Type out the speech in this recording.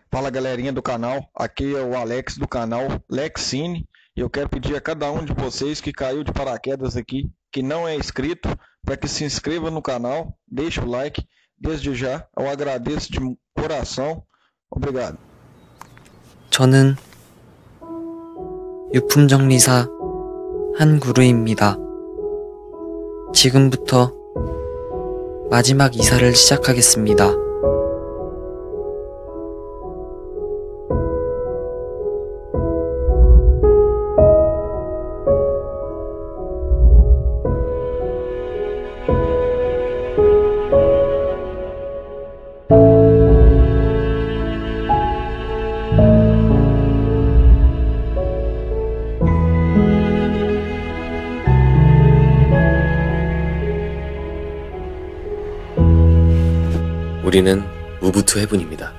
Fala galerinha do canal, aqui é o Alex do canal Lexine e eu quero pedir a cada um de vocês que caiu de paraquedas aqui, que não é inscrito, para que se inscreva no canal, deixe o like. Desde já eu agradeço de coração. Obrigado. 저는 유품정리사 한구루입니다. 지금부터 마지막 이사를 시작하겠습니다. 우리는 무부투 해군입니다.